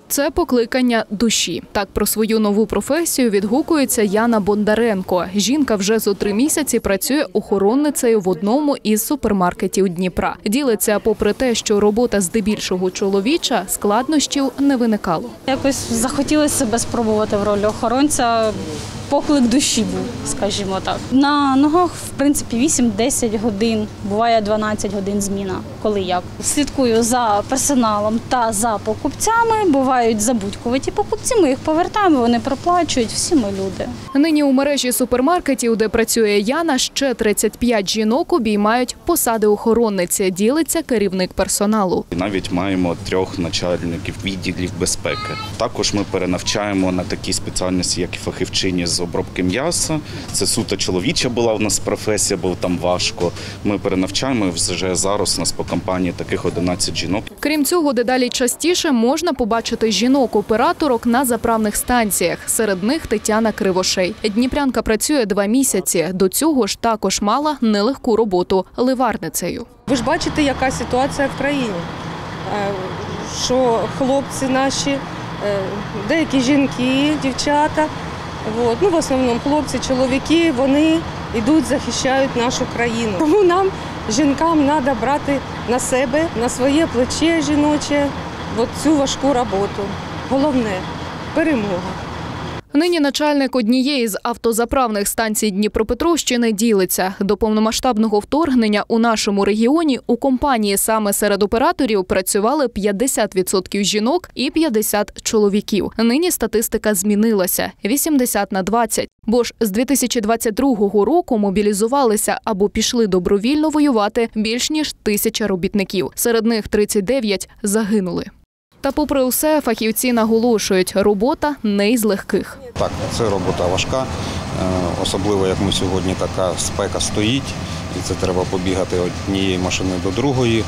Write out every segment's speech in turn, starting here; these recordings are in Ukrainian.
Це покликання душі. Так про свою нову професію відгукується Яна Бондаренко. Жінка вже зо 3 місяці працює охоронницею в одному із супермаркетів Дніпра. Ділиться, попри те, що робота здебільшого чоловіча, складнощів не виникало. Якось захотілося себе спробувати в ролі охоронця. Поклик душі був, скажімо так. На ногах, в принципі, 8-10 годин, буває 12 годин зміна, коли як. Слідкую за персоналом та за покупцями. Бувають забудькуваті покупці, ми їх повертаємо, вони проплачують, всі ми люди. Нині у мережі супермаркетів, де працює Яна, ще 35 жінок обіймають посади охоронниці, ділиться керівник персоналу. Навіть маємо 3 начальників відділів безпеки. Також ми перенавчаємо на такі спеціальності, як і фахівчині з обробки м'яса. Це суто чоловіча була в нас професія, бо там важко. Ми перенавчаємо, вже зараз у нас по компанії таких 11 жінок. Крім цього, дедалі частіше можна побачити жінок-операторок на заправних станціях. Серед них Тетяна Кривошей. Дніпрянка працює 2 місяці. До цього ж також мала нелегку роботу – ливарницею. Ви ж бачите, яка ситуація в країні. Що хлопці наші, деякі жінки, дівчата, в основному хлопці, чоловіки, вони йдуть, захищають нашу країну. Тому нам, жінкам, треба брати на себе, на своє плече жіноче, цю важку роботу. Головне – перемога. Нині начальник однієї з автозаправних станцій Дніпропетровщини ділиться. До повномасштабного вторгнення у нашому регіоні у компанії саме серед операторів працювали 50% жінок і 50 чоловіків. Нині статистика змінилася – 80/20. Бо ж з 2022 року мобілізувалися або пішли добровільно воювати більш ніж 1000 робітників. Серед них 39 загинули. Та попри усе, фахівці наголошують – робота не із легких. Так, це робота важка, особливо як ми сьогодні, така спека стоїть, і це треба побігати від однієї машини до другої.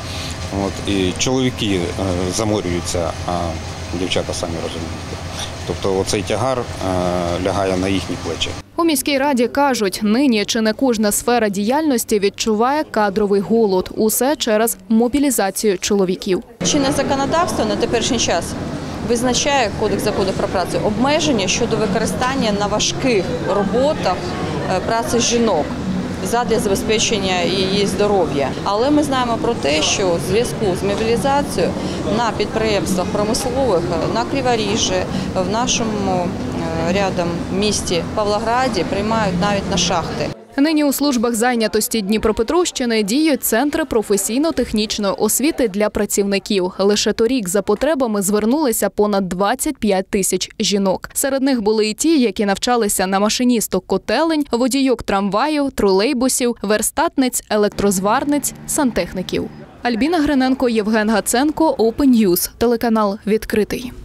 І чоловіки заморюються, а дівчата самі розуміють. Тобто оцей тягар лягає на їхні плечі. У міській раді кажуть, нині чи не кожна сфера діяльності відчуває кадровий голод. Усе через мобілізацію чоловіків. Чинне законодавство на теперішній час визначає Кодекс законів про працю обмеження щодо використання на важких роботах праці жінок задля забезпечення її здоров'я. Але ми знаємо про те, що в зв'язку з мобілізацією на підприємствах промислових, на Криворіжжі, в нашому рядом місті Павлограді приймають навіть на шахти. Нині у службах зайнятості Дніпропетровщини діють центри професійно-технічної освіти для працівників. Лише торік за потребами звернулися понад 25 тисяч жінок. Серед них були і ті, які навчалися на машиністок котелень, водійок трамваю, тролейбусів, верстатниць, електрозварниць, сантехніків. Альбіна Гриненко, Євген Гаценко, Open News, телеканал «Відкритий».